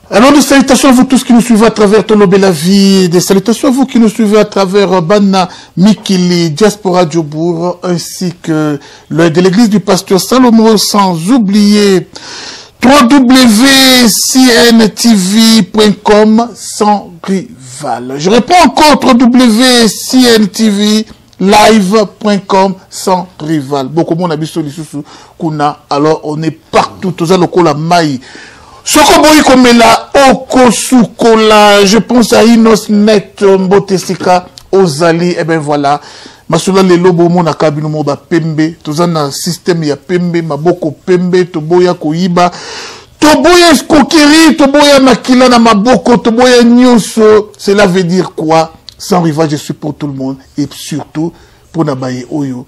Alors, des salutations à vous tous qui nous suivez à travers Tolobe la vie, des salutations à vous qui nous suivez à travers Bana Mikili, Diaspora Djobour, ainsi que le de l'église du pasteur Salomon, sans oublier www.cntv.com sans rival. Je réponds encore www.cntv.live.com sans rival. Beaucoup de monde a vu kuna, alors on est partout, tous à l'okola maï. Sokoboyi Komela, Okosukola, je pense à Inos Net, Mbotesika, Ozali, et ben voilà. Masula le lobo mona kabino moba pembe, tozana système ya pembe, maboko pembe, toboya koyiba, toboya skokeri, toboya makila na maboko, toboya nyonso. Cela veut dire quoi? Sans rivage, je suis pour tout le monde, et surtout, pour Nabaye Oyo,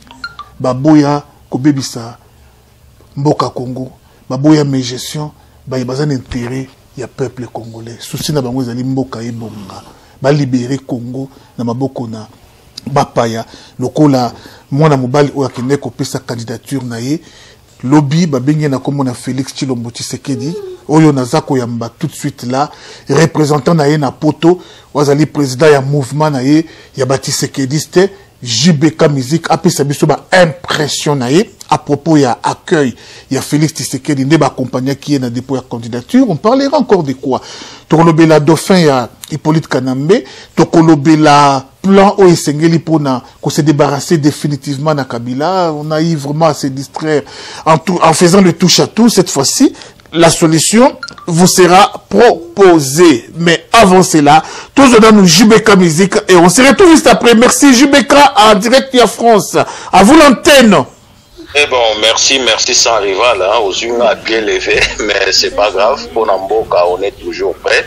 baboya kobebisa, mboka Congo, baboya mes gestion, il y a un intérêt, il y a peuple congolais. Souci na bango ezali mboka ebonga. Ba libérer Congo na maboko na bapaya. Lokola mwana mobali oyo akende kopesa candidature na ye. Lobby ba bengi na kombo na Félix Tshilombo Tshisekedi. Oyo nazako yamba tout de suite là. Représentant na ye na poto. Wazali président ya mouvement na ye. Ya ba Tshisekediste. JBK Musique a pris impression à propos il y a accueil il y a Félix Tshisekedi ne ba accompagner qui est dans dépôt de candidature. On parlera encore de quoi? Tokolobela dauphin il y a Hippolyte Kanambe, tokolobela plan o esengeli pour se débarrasser définitivement de Kabila. On a eu vraiment à se distraire en faisant le touche à tout. Cette fois-ci la solution vous sera proposée. Mais avant cela, tous dans nous JBK Musique et on se retrouve juste après. Merci JBK en direct de France. À vous l'antenne. Eh bon, merci sans rival. Hein. Aux unes à bien levé, mais c'est pas grave. Pour Namboka, on est toujours prêt.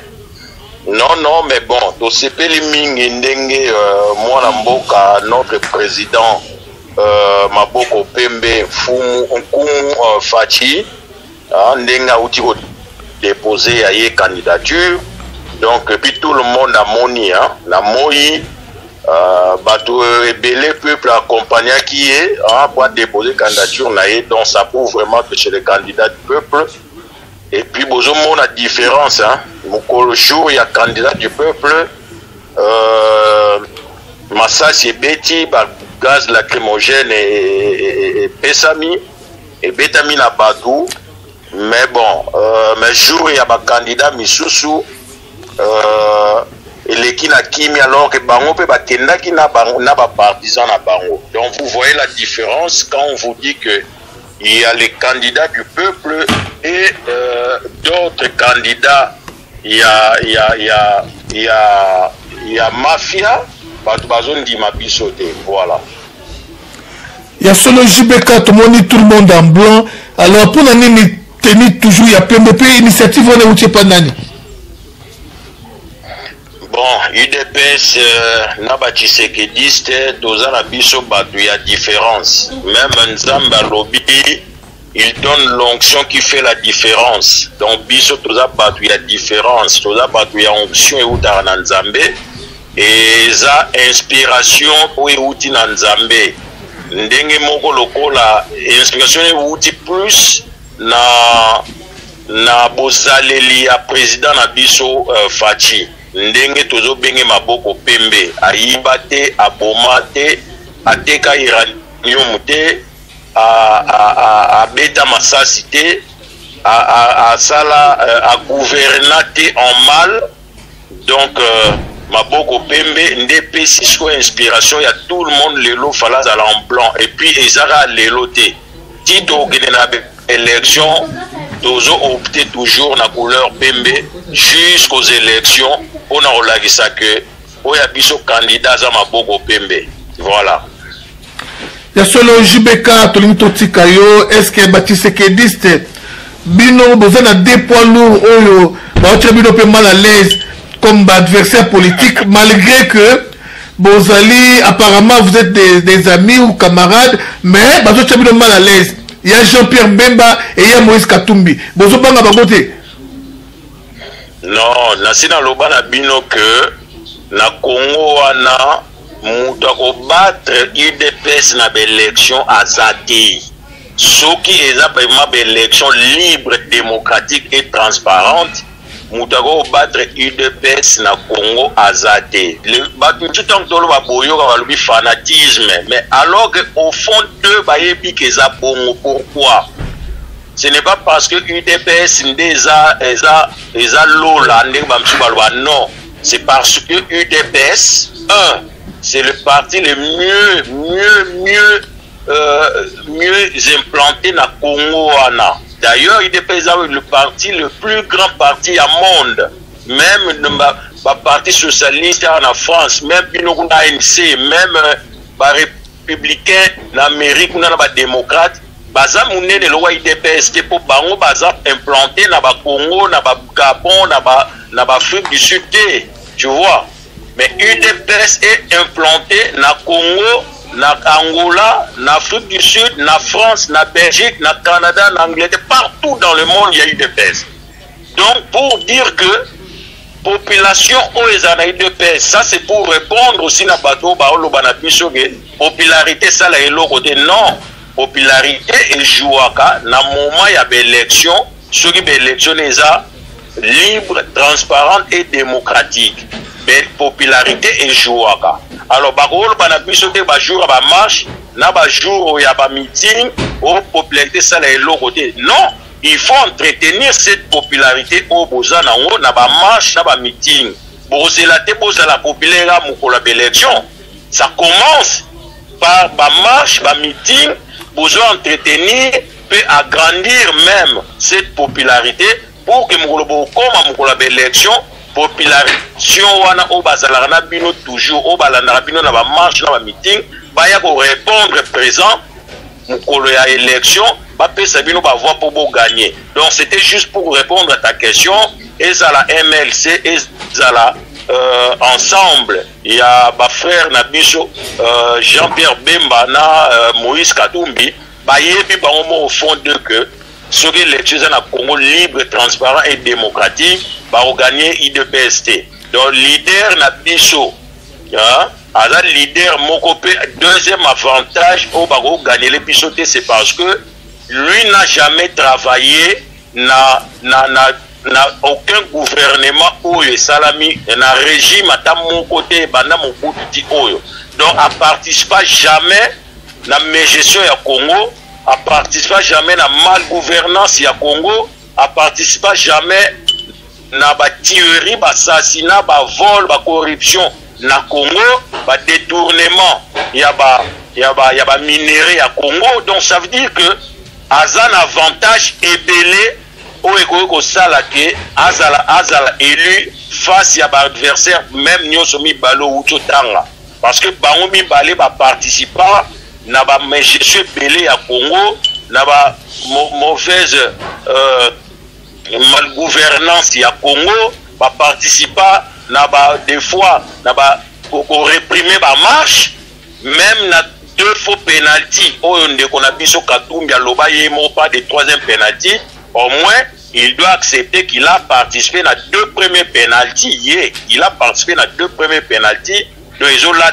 Non, mais bon, to sepeli mingi ndenge moi Namboka, notre président Maboko Pembe Fumu Nkumu Fachi. Ndenga outi ko déposer à y candidature, donc puis tout le monde a moni la moi bateau belé peuple accompagné qui est pour déposer candidature na y, donc ça prouve vraiment que chez les candidats du peuple. Et puis bozo mon la différence le jour il y a candidat du peuple Massasi et Betty gaz lacrymogène et Pesami et Betami na Badou. Mais bon, mais jour il y a un candidat Misusu et qui n'a kimi alors que bango peut batenda qui n'a pas partisan na bango. Donc vous voyez la différence quand on vous dit que il y a les candidats du peuple et d'autres candidats. Il y a mafia, bazon di mabisoté, voilà. Il y a solo JBK, tout le monde en blanc. Alors pour l'année tenir toujours, il y a plein de initiatives, on est pas nani. Bon, UDPS, Naba Tshisekediste, Doza na biso batu, il y a différence. Même Nzamba Lobby, il donne l'onction qui fait la différence. Donc biso Doza batu, il y a différence. Doza batu, il y a onction et outa na Nzambe. Et ça, inspiration ou outi na Nzambe. Ndenge moko lokola, inspiration et outi plus na bozaleli ya président na biso Fachi ndenge tozo benge maboko pembe ayiba te aboma te ateka iranium te a beta masasi te a sala a gouverna te en mal. Donc maboko pembe nde pesi so inspiration ya tout le monde lelo fala zala en blanc et puis ezara lelo te tito gena élection, nous avons opté toujours la couleur pembe jusqu'aux élections. On a relâché ça que on a biso candidat à Maboko pembe. Voilà. Il y a solo JBK, Tolito Tikayo, est-ce que Tshisekediste Bino, besoin de deux poids lourds, Oyo, Bino peut mal à l'aise comme adversaire politique, malgré que Bozali, apparemment vous êtes des amis ou camarades, mais Bino mal à l'aise. Il y a Jean-Pierre Bemba et il y a Moïse Katumbi. Bozo banga bagote. Non, nasina loba na bino que na Congo wana muta ko battre UDPS na élection azati. Ce qui est vraiment élection libre, démocratique et transparente. Moutago battre UDPS na Congo azate. Le batutan tolo ba boyo ka balubi fanatisme, mais alors que au fond deux bayebi que ça bongo. Pourquoi? Ce n'est pas parce que UDPS eza lola ndenge bamsu balwa, non, c'est parce que UDPS c'est le parti le mieux implanté na Congo wana. D'ailleurs, UDPS est le parti le plus grand parti au monde. Même le parti socialiste en France, même l'ANC, même les républicains en Amérique, les démocrates, baza moune de loi UDPS pour bango baza implanté na ba Congo, na ba Gabon, na ba Afrique du Sud, tu vois. Mais UDPS est implanté na Congo, na Angola, na Afrique du Sud, na France, na Belgique, na Canada, na Angleterre, partout dans le monde il y a UDPS. Donc pour dire que population oezana UDPS, ça c'est pour répondre aussi na bateau baolo banabiso que popularité ça la elo côté, non, popularité et jouaka na moment il y a élection, ceux qui élection ça libre, transparente et démocratique. Mais popularité et jouaka. Alors baolo banabiso que ba jour ba marche, na ba jour où il y a ba meeting, au popularité ça la elo côté, non. Il faut entretenir cette popularité au boza na ba marche, na ba meeting. Bozela te boza la populaire mukolo élection. Ça commence par ba marche, ba meeting, besoin entretenir peut agrandir même cette popularité pour que mukolo bokoma mukolo élection, population wana o bazala na bino toujours o balanda bino na ba marche, na ba meeting, ba ya ko répondre présent mukolo ya élection. Sabino va voir pour gagner. Donc c'était juste pour répondre à ta question. Et ça la MLC, et ça la ensemble. Il y a ma frère Nabiso, Jean-Pierre Bemba, Moïse Katumbi. Au fond de que ce que l'élection dans le Congo libre, transparent et démocratique va gagner IDPST. Donc leader Nabiso, alors leader Mokopé, deuxième avantage au Bago gagner les pisotés, c'est parce que lui n'a jamais travaillé na aucun gouvernement oyo salami na régime à mon côté bana mon petit oyo. Donc a participé jamais na gestion ya Congo, a participé jamais na mal gouvernance ya Congo, a participé jamais na ba tuerie, ba assassinat, ba vol, ba corruption na Congo, ba détournement ya ba minerai à Congo. Donc ça veut dire que Azan avantage ébélé au égo sala que Azala élu face à l'adversaire même nyosomi balo ou tanga parce que bangomi balé va participer na ba gestion belé à Congo na ba mauvaise malgouvernance à Congo va participer na ba des fois na ba réprimer ba marche même na deux faux pénalty. On a vu sur Katumbi à Loba, il n'y a pas de troisième pénalty. Au moins, il doit accepter qu'il a participé à deux premiers pénalty. Il a participé à deux premiers pénalty. Donc, ils ont là,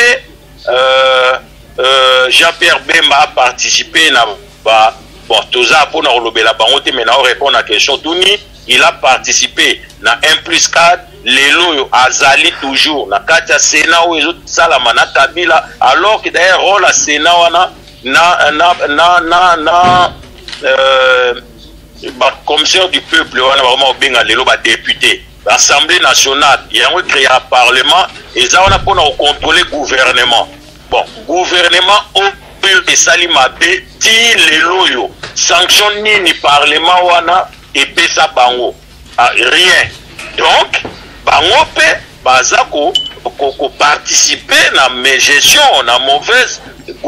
Jean-Pierre Bemba a participé à bon, tout ça pour nous la banque, mais on répond à la question. Il a participé à 1+4. Lelo azali toujours na kati ya Sénat ou ezo salama na Kabila, alors que d'ailleurs rôle à Sénat wana commissaire du peuple wana vraiment benga lelo ba député l'Assemblée nationale il y a un créé un parlement et ça on a pour contrôler gouvernement. Bon, gouvernement au et salima be ti lelo yo sanction ni parlement wana et pesa bango rien. Donc bangope bazako ko participer na gestion na mauvaise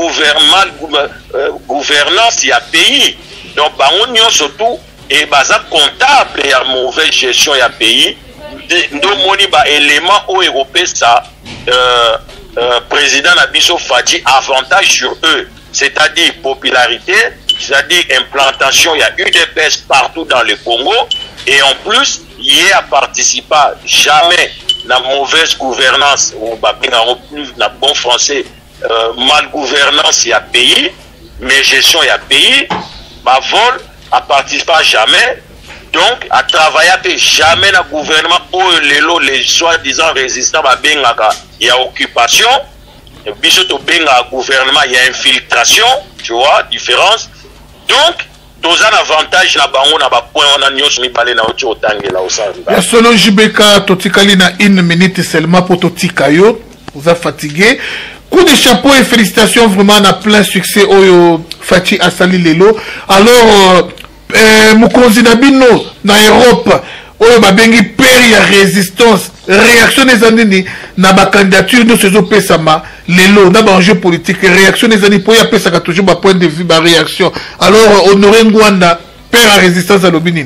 gouvernance ya pays. Donc bango nyon surtout et baza comptable ya mauvaise gestion ya pays ndo moni ba élément au européen ça président Nabiso Fadji avantage sur eux, c'est-à-dire popularité, c'est-à-dire implantation, il y a UDPS partout dans le Congo et en plus il y a participé jamais la mauvaise gouvernance ou plus la bon français mal gouvernance il y a pays mais gestion il y a pays ma vol a participé jamais Donc, à travailler jamais dans le gouvernement pour les soi-disant résistants, il y a occupation. Et puis, surtout, dans le gouvernement, il y a infiltration, tu vois, différence. Donc, dans un avantage, on a point, on a nyos mi parler na autre otangi là au centre. Selon JBK, Totikali na 1 minute seulement pour Totikayo, vous êtes fatigué. Coup de chapeau et félicitations, vraiment, on a plein succès au Fati Asali Lelo. Alors, Mukonzi Nabino, na Europe, oyo babengi peri ya résistance, réaction des années, na ba candidature de ces opesama, Lelo, na ba enjeu politique, réaction des années, pour y appeler ça toujours ba point de vue, ba réaction. Alors, Honoré Ngwanda, père à résistance à l'Obinin.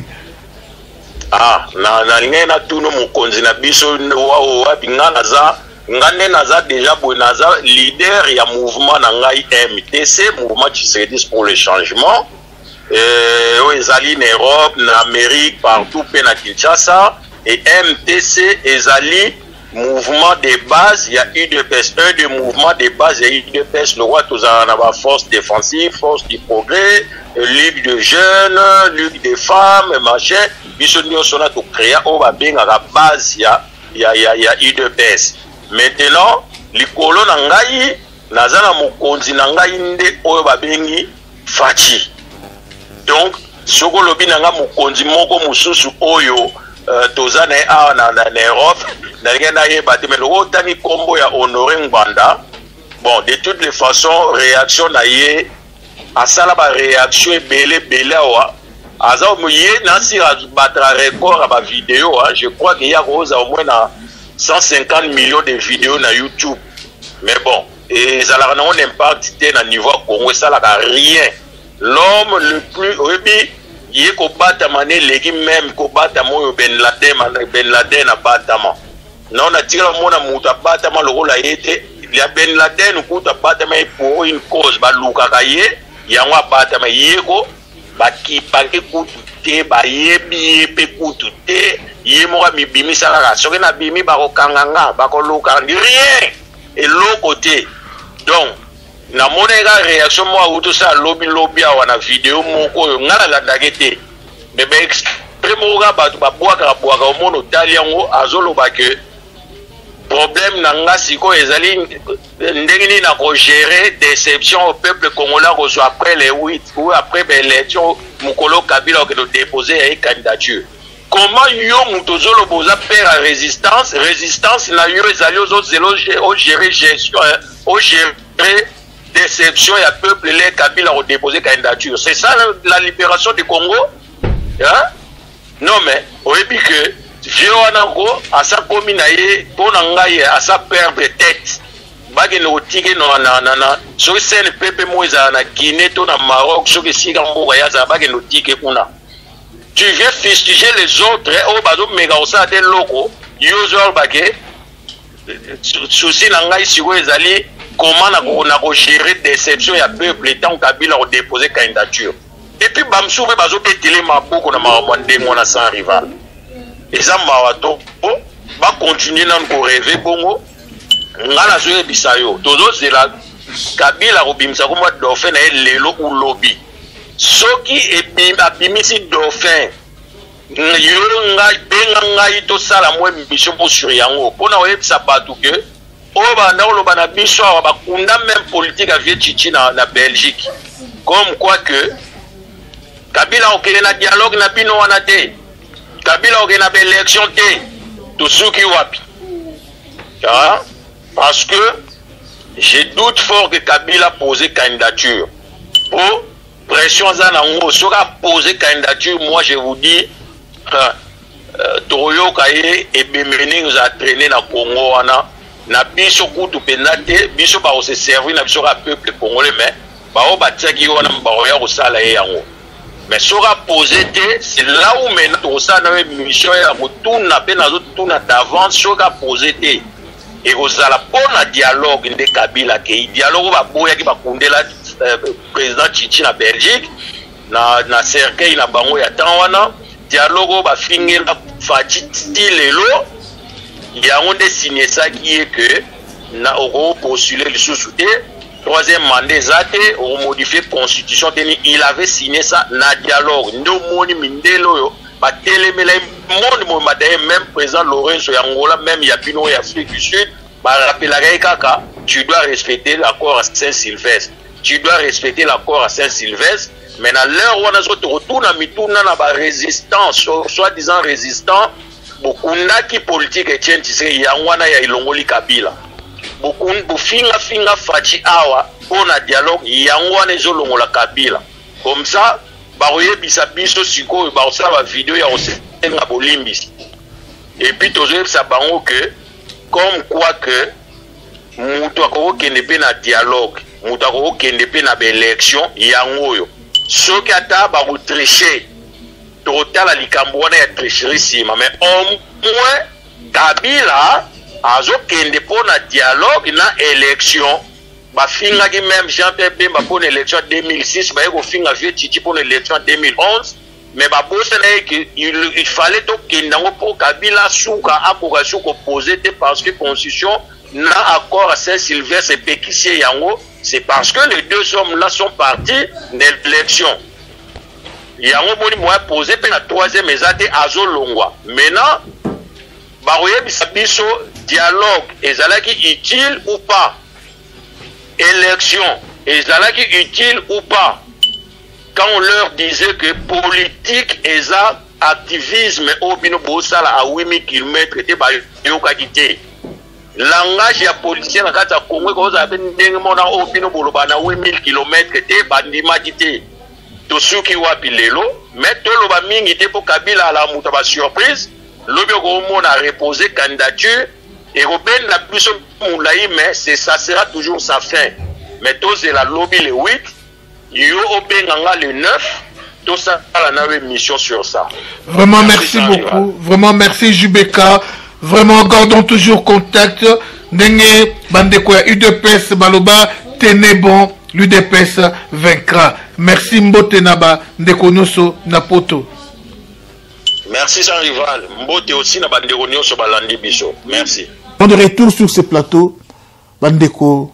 Ah, na tout no Mukonzi Nabiso, wa bingana za, ngane naza déjà pour naza leader ya mouvement nangai MTC, mouvement Tshisekedi pour le changement. Ezali en Europe, en Amérique, partout, à Kinshasa. Et MTC, Ezali, mouvement de base, il y a UDPS, un des mouvements de base, il y a UDPS, le roi, tous en force défensive, force du progrès, ligue de jeunes, ligue des femmes, machin. Puis nous sommes tout créé, on va bien à la base, il y a UDPS. Maintenant, les colons n'angaï, nazana mokonzi n'angaï nde, on va bien Fati. Donc, ce que l'on a dit, moko mususu oyo tozane en Europe, mais le otani combo ya Honoré Ngwanda. Bon, de toutes les façons, réaction na yé, à ça la réaction est belé wa. Aza omuye nasi batra record à ma vidéo, je crois qu'il y a au moins 150 millions de vidéos na YouTube. Mais bon, et ça n'a pas d'impact à niveau Congo, ça n'a rien. L'homme le plus il est combattre mané les même combattre mon Ben Laden a batama non on a tiré mon amour à batama le rôle a été il y a Ben Laden ou à batama pour une cause ba luka kaye ya ngwa batama yeko ba ki pa ke te ba yebi pe kutute yemo mi bimi sala so na bimi ba ko kanganga ba ko luka rien et l'autre côté donc na monega réaction moi ou tout ça lobby à na vidéo moko ngala la dagete mais ben extrêmement ba boaka au monde taliango azolo ba que problème nanga siko ezali ndengini na ko gérer déception au peuple congolais après les 8 ou après l'élection mukolo Kabila que de déposer une candidature. Comment yo mutozolo boza père à résistance na yo ezali aux autres au gérer gestion au gérer déception, il y a peuple, les Kabila ont déposé candidature. C'est ça la libération du Congo? Hein? Non, mais, on dit que, Géoanango, à sa commune, à sa perdre tête. Bageno tige no na so sen pepe moza na Guinée to na Maroc so que si gambo ya za bageno tige kuna. Tu viens fustiger les autres au bazo mega osa de loko usual bagé souci na ngai siwo ezali comment on a géré déception ya peuple tant Kabila a déposé candidature. Et puis bamsou be bazo betele maboko na mawande mona sans rival. Et ça mawato ba continuer nan ko rêver bongo. Ngala zoe bisayo tozo zela Kabila robimisa ko mo dauphin na lelo ou lobby. Soki abimisi dauphin yo ngai benga ngai to sala mo mission pour sur yango pona oyebisa batu ke o banda oloba na biso ba kunda même politique a vie chichi na Belgique comme quoi que Kabila okele na dialogue na bino wana te Kabila okele na élection te to suki wapi parce que je doute fort que Kabila posé candidature pour pression zanango sera posé candidature moi je vous dis Toyo Kaye et Bemene nous a traîné dans Congo wana na biso kutu penate biso ba se servir na biso ka peuple congolais mais ba o batiaki wana ba ya ko sala yango mais sera posé c'est là où maintenant to ça na mission ya mutuna pe na zo tuna d'avance sera posé et kozala pona dialogue de Kabila ke dialogue ba boya ki ba kundela président Chichi na Belgique na cercueil na bango ya tanwana dialogue ba fingela Fati lelo ya onde signé ça qui est que na oko postuler le sous-souté troisième mandat zate on modifier constitution teni il avait signé ça na dialogue ndo moni mindelo yo batelemela monde mo madaye même président Lorenzo Angola même ya bino ya Afrique du Sud ba rappelaka kaka tu dois respecter l'accord à Saint-Sylvestre, tu dois respecter l'accord à Saint-Sylvestre. Mais à l'heure où on a retourné à mituna na ba résistance soi-disant résistant beaucoup qui politique et tient tissé yangwana ya ilongoli Kabila beaucoup finga fachi awa on a dialogue yangwana ezolongola Kabila comme ça baroye bisabiso siko ba osala ba vidéo ya osenga bolimbisi et puis toujours ça bango que comme quoi que mutu akokende pe na dialogue mutu akokende pe na élection yangoyo soki ata ba tricher total à l'icambouane est tricherissime mais au moins Kabila azokende pour na dialogue na élection ba finga ki même Jean-Pierre Bemba pour l'élection 2006 ba ko finga vieux Titi pour l'élection 2011 mais ba bosse na que il fallait to kendango pour Kabila souka akoka souko poser parce que constitution na accord à Saint-Sylvestre et Pékissier yango. C'est parce que les deux hommes-là sont partis d'élection. Il y a un bon moyen posé pour la troisième exate Azo Longwa. Maintenant, Baroye Bisabiso, dialogue, est-ce utile ou pas? Élection, est-ce utile ou pas? Quand on leur disait que politique et activisme au Binobo Sala à 8000 km était par Yokagité. Langage ya policier na kata Congo ko za ndenge mona opino boloba na 8000 km te bandima kité to suki wapi lelo mais to loba mingi te po Kabila la muta ba surprise lobi ko mona reposer candidature et Robin na biso moulayi mais ça sera toujours sa fin mais to c'est la lobby le 8 yo obenganga le 9 tout ça la na mission sur ça. Vraiment merci beaucoup, vraiment merci Jubeka. Vraiment, gardons toujours contact. Ndenge bandeko ya UDPS baloba tenez bon, l'UDPS vaincra. Merci Mbote Naba ndeko nyoso na poto. Merci sans rival. Mbote aussi na bandeko nyoso balandi biso. Merci. On de retour sur ce plateau, bandeko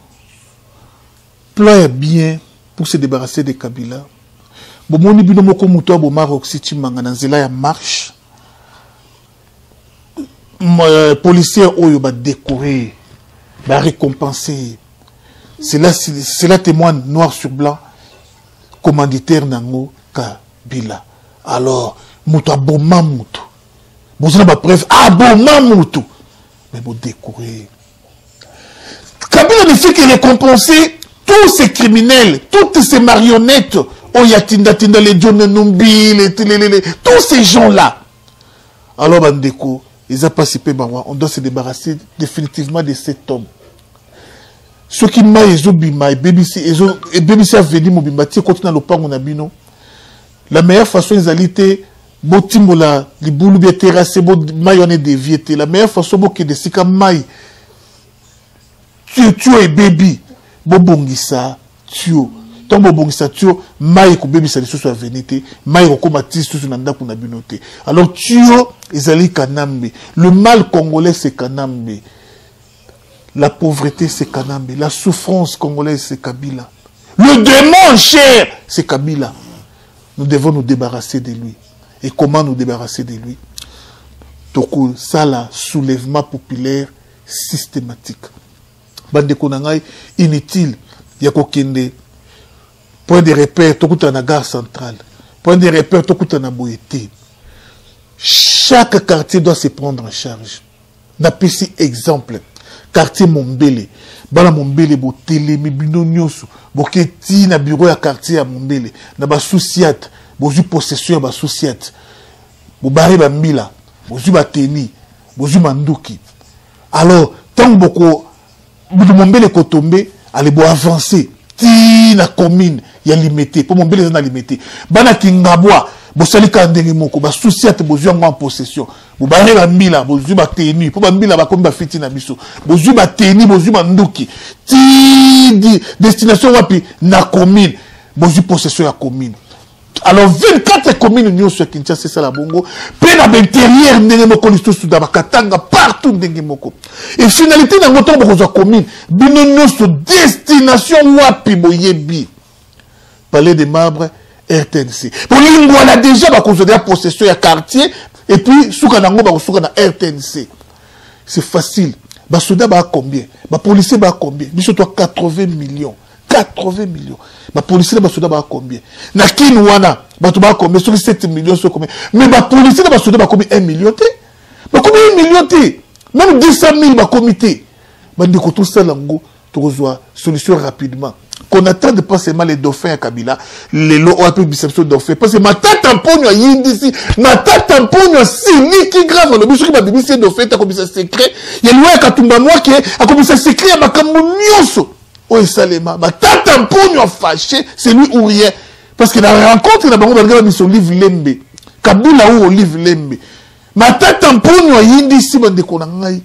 plan bien pour se débarrasser de Kabila. Bomoni bino moko muto bo Maroc City manga na nzela ya marche. Policiers oyo ba décorer, ba récompenser. Cela témoigne noir sur blanc commanditaire nango Kabila. Alors muto aboma muto. Bozana ba preuve aboma muto. Mais bo décorer. Kabila ne fait que récompenser tous ces criminels, toutes ces marionnettes, Oyatinda Tinda les John Numbi, tous ces gens-là. Alors bandeko ils ont participé, on doit se débarrasser définitivement de cet homme. Ceux qui m'a et BBC a venu mobimba ti continue le pango na bino. La meilleure façon ils allaient botimola li boulu be terrasse bo mayone déviété. La meilleure façon bo que de sika mai tu et baby bo bongisa tu tant bo bongisa tu mai ko baby ça soit venité mai ko komati sous nanda kuna binoté. Alors tu Ezali Kanambe. Le mal congolais, c'est Kanambe. La pauvreté, c'est Kanambe. La souffrance congolaise, c'est Kabila. Le démon cher, c'est Kabila. Nous devons nous débarrasser de lui. Et comment nous débarrasser de lui? Toko, ça là, soulèvement populaire systématique. Bande Konangai, inutile. Yako Kende. Point de repère, Toko na gare centrale. Point de repère, Toko na Boété. Chaque quartier doit se prendre en charge. N'apprécie exemple. Quartier Mombele. Bala Mombele, bo télé, mi bino nyosu. Bo keti na bureau ya quartier à Mombele. Na ba souciate. Bo ju possession ba souciate. Bo bari ba mbila. Bo ju ba teni. Bo ju manduki. Alors, tant boko, bo Mombele ko tombe, allez bo avancer. Ti na commune, ya limité. Pour Mombele na limité. Bana Kingabwa. Bosalika ndenge moko ba souciate bozwa en possession bo bare ba mbila bozwa ba tenu po ba mbila ba komba fiti na biso bozwa ba tenu bozwa nduki ti destination wapi na commune bozwa possession ya commune. Alors 24 communes nyoso Kinshasa c'est ça la bongo pe na l'intérieur ndenge moko lisusu da bakatanga partout ndenge moko et finalité na ngoto bozwa commune bino nyoso destination wapi boyebi Palais des Marbres RTNC. Pour l'Ingo, on a déjà la possession à quartier, et puis, Soukanango, on a RTNC. C'est facile. Les soldats, combien? Les policiers, combien? Ils sont 80 millions. 80 millions. Les policiers, les soldats, combien? Na Kinwana, combien? Sur 7 millions, sur combien? Mais les policiers, les soldats, combien? 1 million. Combien 1 million? Même 200 000 comité. Tout ça, tu reçois solution rapidement. Qu'on attend pas seulement les dauphins à Kabila, les lots ont un peu biception dauphins. Parce que ma tête tamponne à Yindisi, ma tête tamponne à Sini qui grave, le monsieur qui m'a dit c'est dauphin, t'as comme ça secret. Il y a loin Katumba moi qui a comme ça secret à ma camonioso. Oh, Salema, ma tête tamponne à fâché, c'est lui ou rien. Parce que dans la rencontre, il a mis son livre Lembe. Kabila ou Olive Lembe. Ma tête tamponne à Yindisi, ma déconangaï.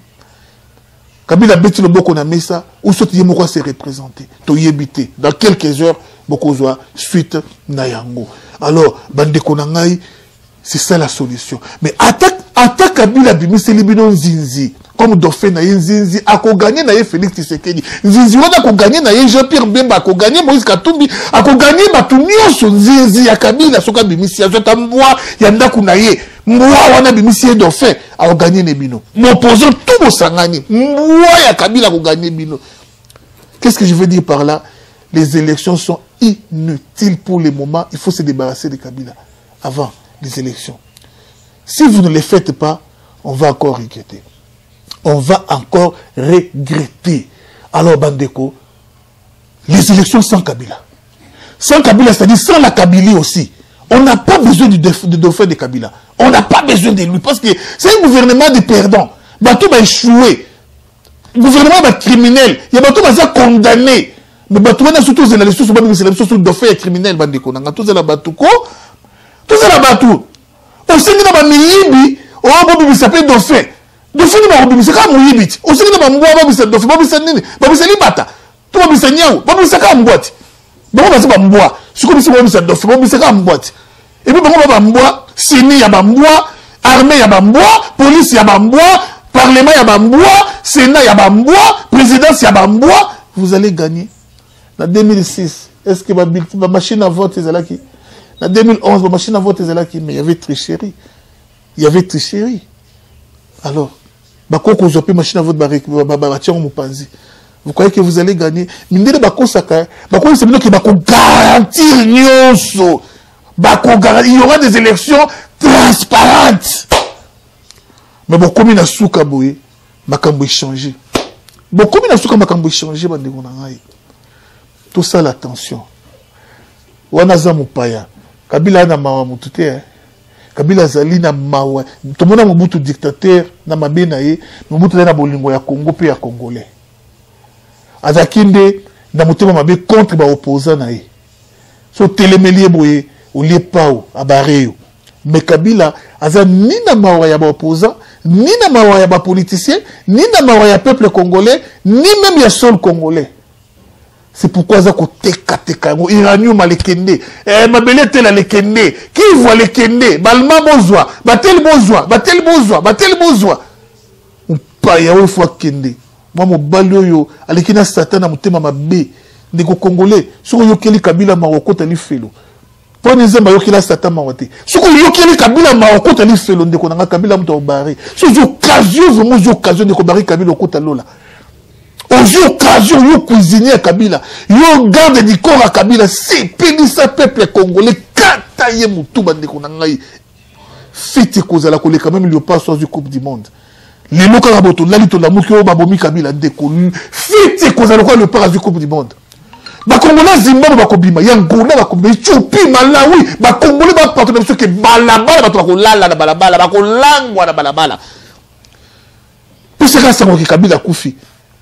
Kabila beti le boko na mesa ou soti yemoko se représenter to yebité dans quelques heures boko zoa suite na yango. Alors bande konangai c'est ça la solution. Mais attaque Kabila bimi c'est libino nzinzi comme dauphin na nzinzi ako gagner na Félix Tshisekedi. Nzinzi wana ko gagner na Jean-Pierre Bemba ako gagner Moïse Katumbi ako gagner batu nyonso nzinzi ya Kabila soka bimi si azota mbwa ya ndaku na ye. Moi, on a bimisi dauphin à gagner les bino. M'opposant tout au sangani. Moi, il y a Kabila à gagner bino. Qu'est-ce que je veux dire par là? Les élections sont inutiles pour le moment. Il faut se débarrasser de Kabila avant les élections. Si vous ne les faites pas, on va encore regretter. On va encore regretter. Alors, Bandeko, les élections sans Kabila. Sans Kabila, c'est-à-dire sans la Kabylie aussi. On n'a pas besoin du dauphin de Kabila. On n'a pas besoin de lui. Parce que c'est un gouvernement de perdants. Bateau va échouer. Le gouvernement va criminel. Il y a bateau va condamné. Mais bateau va surtout c'est la ressource sur le dauphin est criminel. Tout c'est la bateau. Tout c'est la bateau. On sait que dans la milibi, on va s'appeler dauphin. Dauphin n'est pas c'est comme un yibit. On sait que dans la mboa, on va dauphin. On va s'appeler bata. Tout va s'appeler niaou. On va s'appeler mboite. On va s'appeler mboa. C'est comme si on va dauphin. On va s'appeler mboite. Et puis, on va s'appeler mboa. Séné ya bamboa, armée ya bamboa, police ya bamboa, parlement ya bamboa, sénat ya bamboa, présidence ya bamboa, vous allez gagner. En 2006, est-ce que ma machine à vote est là qui? En 2011, ma machine à vote est là qui? Mais il y avait tricherie. Il y avait tricherie. Alors, bakoko zope machine à vote vous croyez que vous allez gagner? Il y aura des élections transparentes. Mais bon, comme il a souka boye, makambo changé. Bon, comme il a souka makambo changé, tout ça l'attention. Wanaza mupaya. Kabila na mawa mutute. Kabila zali na mawa. Tout le monde a mubutu dictateur na mabena ye, mubutu na bolingo ya Congo pe ya Congolais. Azakinde na mutema mabe contre ba opposant na ye. So télémélier boye au lieu pao à Baréo. Mais Kabila aza ni na mawa ya ba opposant, ni na mawa ya ba politicien, ni na mawa ya peuple congolais, ni même ya sol congolais. C'est pourquoi ça teka teka iranium malekende mabele tela lekende qui voit lekende balma bozwa batel bozwa pa ya we fois kende moi mo balio yo alekina satana mutema mabe ndiko congolais soko yokeli Kabila marokota ni felo po nzemba yokela satana mawote soko yokeli Kabila marokota ni felo ndiko nanga Kabila muto obari so occasion ndiko bari Kabila okota lola. Aux occasions, yo cuisinier à Kabila, yo garde du corps à Kabila, c'est pénissa peuple congolais, kataye moutou bande konangai. Fiti kozala kole quand même il y a pas soit du Coupe du Monde. Les mots karaboto, la lito la mouki babomi Kabila ndeko. Fiti kozala quoi le pas du Coupe du Monde. Ba Congolais Zimbabwe ba kobima, Yangola ba kobima, Ethiopie, Malawi, ba Congolais ba partenaire parce que balabala ba to kolala na balabala, ba kolangwa na balabala. Pour ce cas ça mo Kabila kufi.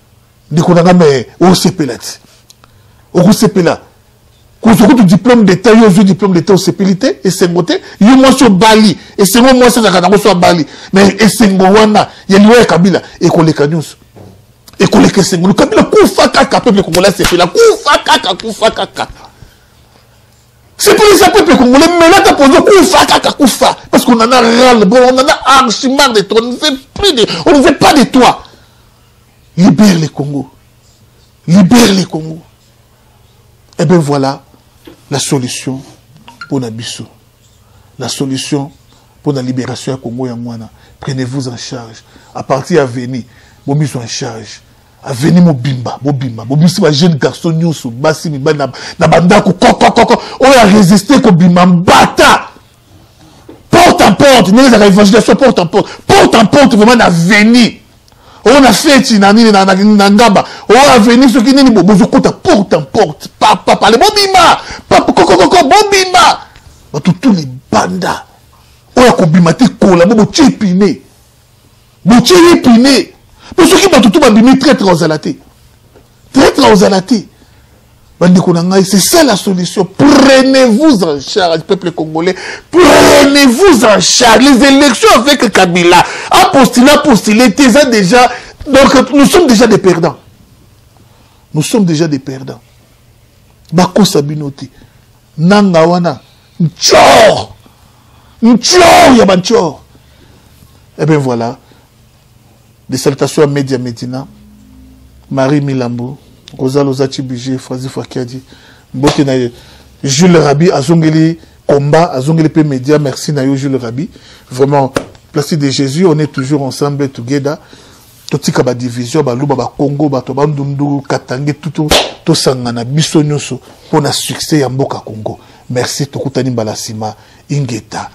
Mais au CPLA. Au CPLA. Quand on a diplôme d'État, il y a un diplôme d'État au CPLité, et c'est monté, il y a moi sur Bali, et c'est moi sur Bali. Mais et c'est Ngowana, il y a l'Oué Kabila, et qu'on les canus. Et qu'on les casse. Le Kabila, koufa kaka, peuple congolais, c'est là, koufa kaka. C'est pour les peuples congolais, mais là, t'as posé koufa. Parce qu'on en a ras, bon, on en a archimar de toi, on ne veut pas de toi. Libère les Congo. Libère les Congo. Et bien voilà la solution pour Nabiso. La solution pour la libération à Congo Yangwana. Prenez-vous en charge. À partir à venir, vous mise en charge. À venir mobimba. Vous mise un jeune garçon nyusu, basi mi ba na banda ko on a résisté ko bimba bata. Porte en porte, nous les évangélisation porte en porte vraiment à venir. On a fait nani na ngaba. On a venir ce qui n'est ni bozo kota porte en porte. Papa le bobima. Papa bobima. Ba tout les banda. On a kobima te kola bo tchepine. Bo tchepine. Pour ceux qui battent tout babimi très aux alatés. Très aux alatés. C'est ça la solution. Prenez-vous en charge, peuple congolais. Prenez-vous en charge. Les élections avec Kabila, postulé, déjà. Donc, nous sommes déjà des perdants. Nous sommes déjà des perdants. Bako Sabinoti. Nangawana. N'chor, yabanchor. Eh bien voilà. Des salutations à Média Medina. Marie Milambo. Rosa Lozati Bugé, Frazi Fakiadi, Jules Rabi, Azongeli Combat, Azongeli P Média, merci Nayo Jules Rabi. Vraiment, place de Jésus, on est toujours ensemble, together. Totika ba division, ba luba ba Congo, ba to bandundu, Katange, tout sangana, biso nyoso, pour na succès ya mboka Congo. Merci, Tokutani Balasima, Ingeta.